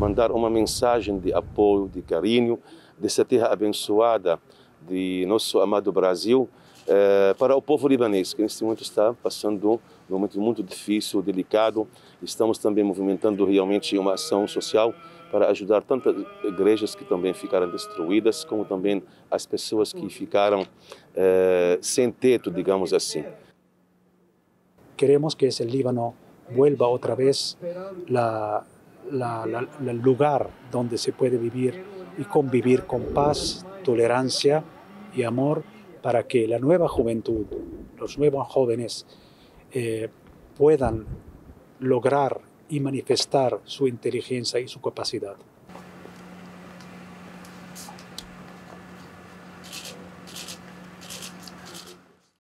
mandar uma mensagem de apoio, de carinho, dessa terra abençoada de nosso amado Brasil, para o povo libanês, que neste momento está passando um momento muito difícil, delicado. Estamos também movimentando realmente uma ação social para ajudar tantas igrejas que também ficaram destruídas, como também as pessoas que ficaram sem teto, digamos assim. Queremos que ese Líbano vuelva otra vez el lugar donde se puede vivir y convivir con paz, tolerancia y amor, para que la nueva juventud, los nuevos jóvenes puedan lograr y manifestar su inteligencia y su capacidad.